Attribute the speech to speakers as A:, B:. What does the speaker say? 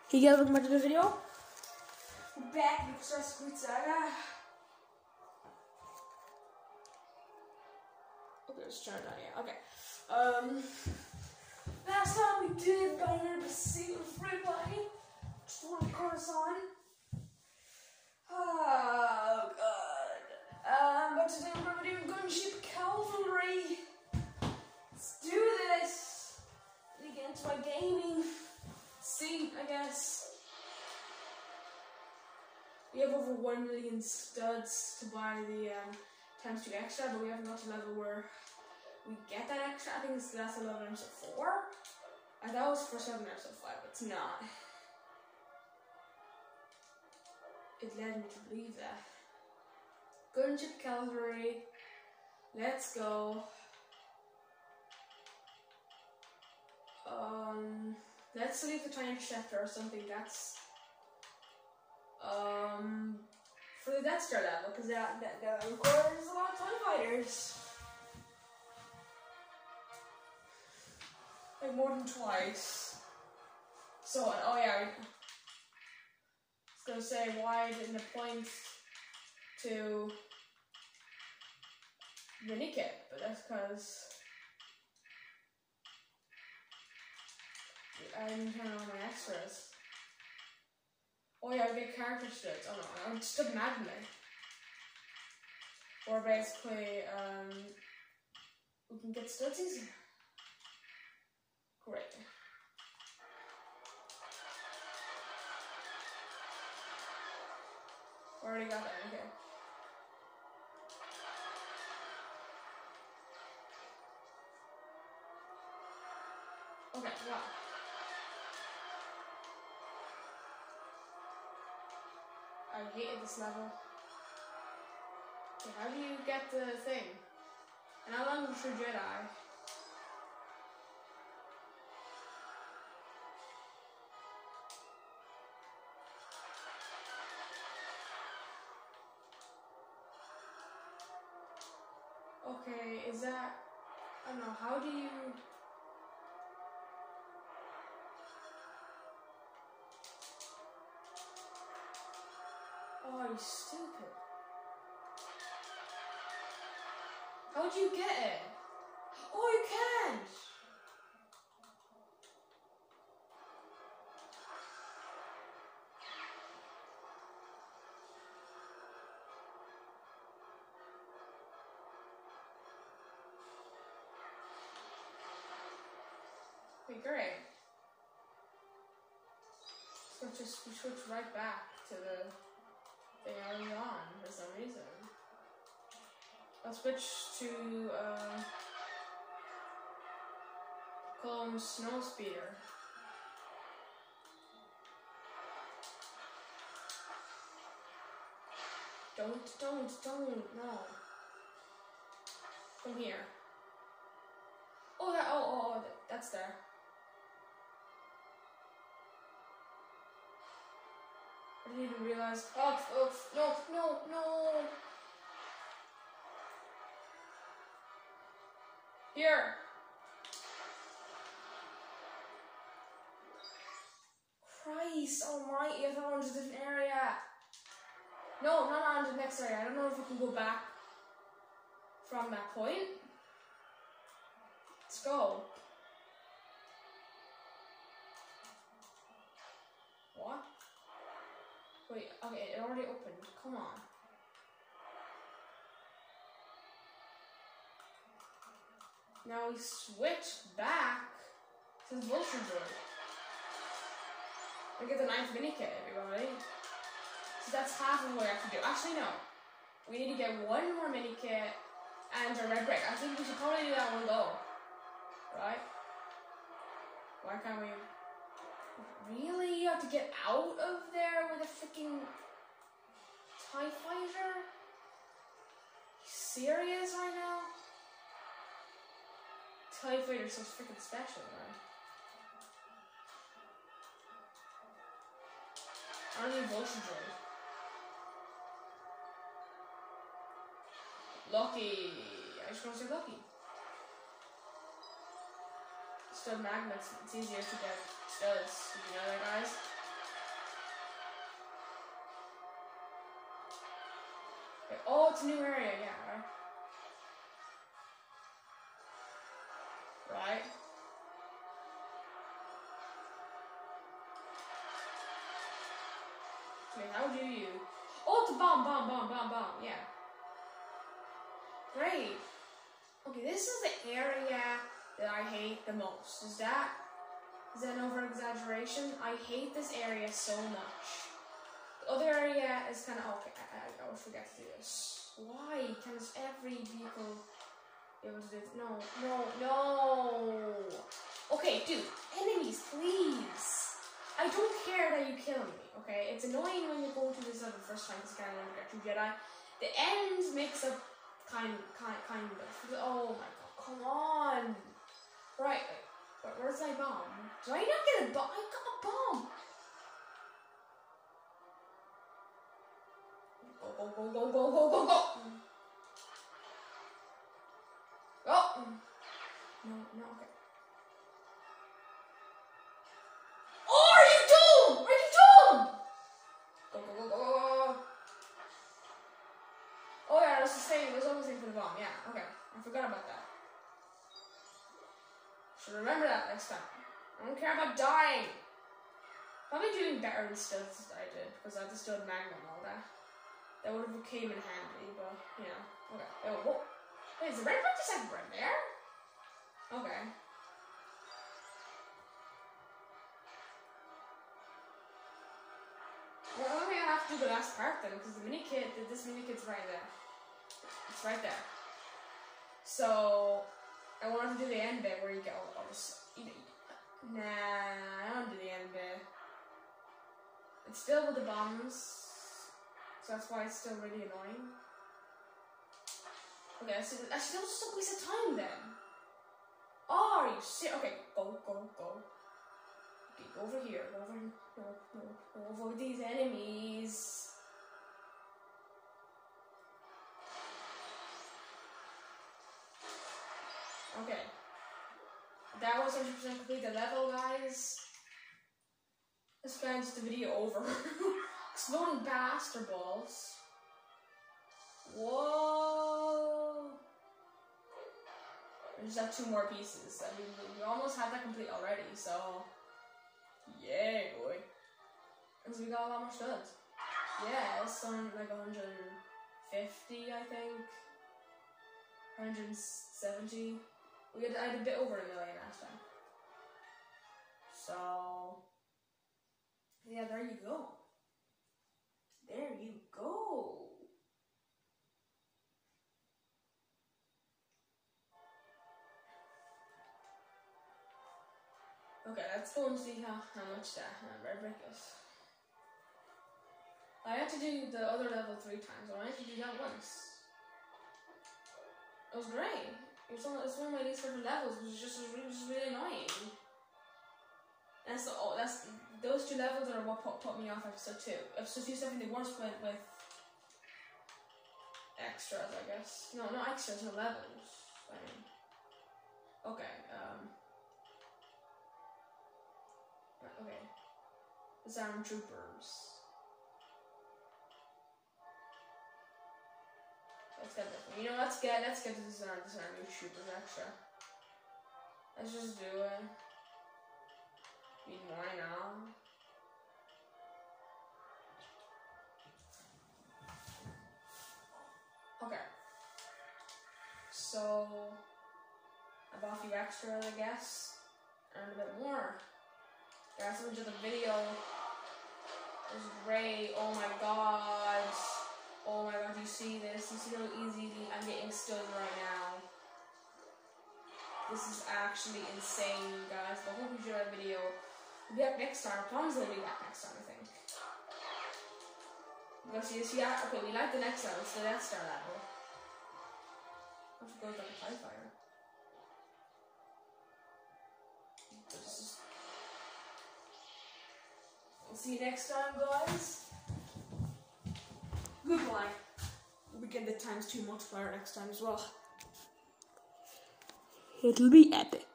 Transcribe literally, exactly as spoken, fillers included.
A: Hey guys, welcome back to the video. We're back with Assassin's Creed Saga. Okay, let's turn it on, yeah, okay. Um, last time we did Diner the Seal Freeway, Storm Coruscant. Oh, God. Um, but today we're going to do Gunship Cavalry. Let's do this. Let me get into my gaming seat, I guess. We have over one million studs to buy the um, times two extra, but we haven't got to level where we get that extra. I think it's that's eleven episode four. I thought it was for seven episode five, but it's not. It led me to believe that. Gunship Cavalry. Let's go. Um, let's leave the Tiny Interceptor or something that's um for the Death Star level, because that, that that requires a lot of TIE fighters. Like more than twice. So oh yeah, I was gonna say why didn't it point to Minikit, but that's because I didn't turn on my extras. Oh yeah, we get character studs. Oh no, I'm stud magnet. Or basically, um, we can get studs easier. Great. Already got that, okay. Okay, wow. I hated this level. Okay, how do you get the thing? And how long was your Jedi? Okay, is that, I don't know, how do you... Oh, you stupid. How'd you get it? Oh, you can't! Okay, great. So just we switch right back to the thing early on for some reason. I'll switch to uh, call him Snow Speeder. Don't, don't, don't, no. Come here. Oh, that, oh, oh, oh, that, that's there. I didn't even realize. Oh, oh, no, no, no. Here. Christ almighty, I thought I was in a different area. No, not on to the next area. I don't know if we can go back from that point. Let's go. What? Wait, okay, it already opened. Come on. Now we switch back to the Vulture Droid. We get the ninth mini kit, everybody. So that's half of what we have to do. Actually, no. We need to get one more mini kit and a red brick. I think we should probably do that one go. Right? Why can't we? Really? You have to get out of there with a freaking TIE fighter? You serious right now? TIE fighter's so freaking special, man. I don't need Vulture Droid. Lucky. I just want to say lucky. Stud magnets, it's easier to get studs. Did you know that, guys? it's a new area, yeah, right? Right? Wait, how do you? Oh, it's a bomb, bomb, bomb, bomb, bomb, yeah. Great. Okay, this is the area that I hate the most. Is that, is that an over-exaggeration? I hate this area so much. The other area is kind of, okay, I, I always forget to do this. Why can every vehicle be able to do this? No, no, no. Okay, dude, enemies, please. I don't care that you kill me, okay? It's annoying when you're going through this level the first time because you can't remember get through Jedi. The end makes up kind, kind, kind of. Oh my god, come on. Right, wait, where's my bomb? Did I not get a bomb? I got a bomb. Go, go, go, go, go, go, go, go. Oh. No, no, okay. Oh, are you dumb? Are you dumb? Go, go, go, go, go. Oh yeah, I was just saying, there's always thing for the bomb. Yeah, okay. I forgot about that. Should remember that next time. I don't care about dying. Probably doing better in stealth than I did, because I just did Magnum and all that. That would have came in handy, but, you know. Okay. Oh, whoa. Wait, is the red one just like right there? Okay. Well, I think I have to do the last part then, because the mini kit, this mini kit's right there. It's right there. So, I wanted to do the end bit where you get all, all this. Nah, I don't do the end bit. It's still with the bombs, so that's why it's still really annoying. Okay, I should actually don't just waste of time then. Oh, are you shit? Okay, go, go, go. Okay, go over here. Go over, no, no, go over with these enemies. Okay. That was one hundred percent complete the level, guys. This guy just the video over. Exploding bastard balls. Whoa. We just have two more pieces. I mean, we almost had that complete already, so. Yeah, boy. Because we got a lot more studs. Yeah, it's on like one hundred fifty, I think. one hundred seventy. We had, I had a bit over a million last time. So, yeah, there you go. There you go. Okay, let's go and see how, how much that uh, red brick is. I had to do the other level three times, I had to do that once. It was great. It was one, it was one of my least favorite levels, which was just, it was just really annoying. That's the, oh, that's those two levels are what put, put me off episode two. Episode two is definitely the worst went with extras, I guess. No, not extras, no levels. I mean, okay. Um. Okay. Disarm troopers. Let's get this one. You know, let's get let's get this disarm disarm troopers extra. Let's just do it. I mean, why not? Okay. So I bought a few extras, I guess. And a bit more. Guys, so the video is great. Oh my god. Oh my god, you see this? You see how easy I'm getting stood right now? This is actually insane, guys. But I hope you enjoyed that video. We'll be back next time. I promise we'll be back next time, I think. Because you see, okay, we like the next level, it's the Death Star level. I have to go like a TIE fighter. We'll see you next time, guys. Goodbye. We get the times two multiplier next time as well. It'll be epic.